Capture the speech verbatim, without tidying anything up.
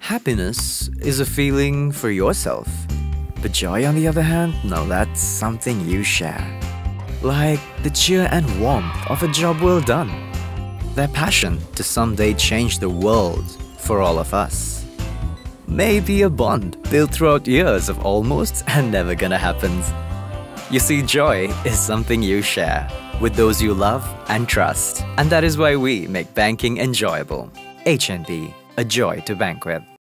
Happiness is a feeling for yourself. But joy, on the other hand, no, that's something you share. Like the cheer and warmth of a job well done. Their passion to someday change the world for all of us. Maybe a bond built throughout years of almost and never gonna happens. You see, joy is something you share with those you love and trust. And that is why we make banking enjoyable. H N B, a joy to bank with.